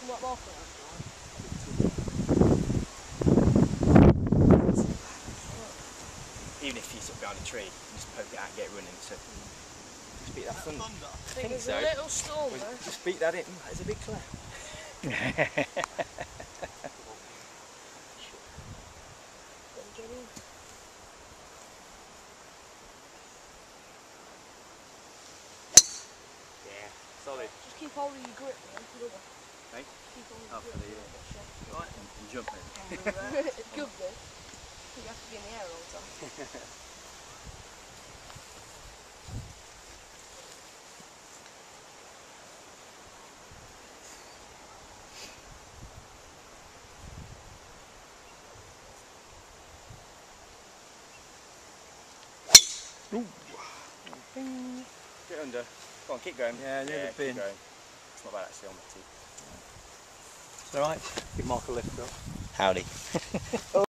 like marker out? Even if you sort of behind a tree, you just poke it out and get it running. So just beat that thunder. I think it's a little storm though. Just beat that in. It's a big cloud. Yeah, solid. Just keep holding your grip, man. Hey? Keep holding Oh, your for grip. the right, and jump in. It's good though. You have to be in the air all the time. Ooh. Get under. Go on, keep going. Yeah, near the bin. Keep going. It's not bad actually on my teeth. It's alright. Give Mark a lift up. Howdy.